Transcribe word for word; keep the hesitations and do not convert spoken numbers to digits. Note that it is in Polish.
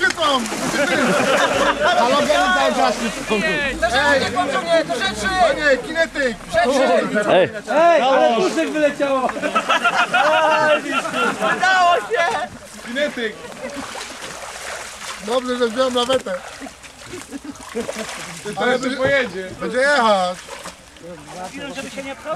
świecą! Halogeny cały czas Ej, nie, to rzeczy! Panie, kinetyk! Ej, Ej, ale puszek wyleciało! udało się! Kinetyk! Dobrze, że wziąłem lawetę. Ale będzie pojedzie. Będzie jechać. Żeby się nie pchał?